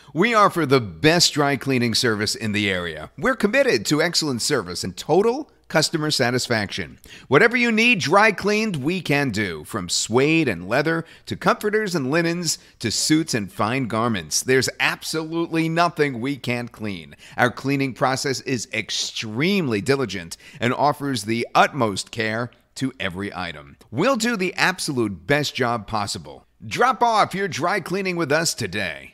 We offer the best dry cleaning service in the area. We're committed to excellent service and total customer satisfaction. Whatever you need dry cleaned, we can do. From suede and leather to comforters and linens to suits and fine garments. There's absolutely nothing we can't clean. Our cleaning process is extremely diligent and offers the utmost care to every item. We'll do the absolute best job possible. Drop off your dry cleaning with us today.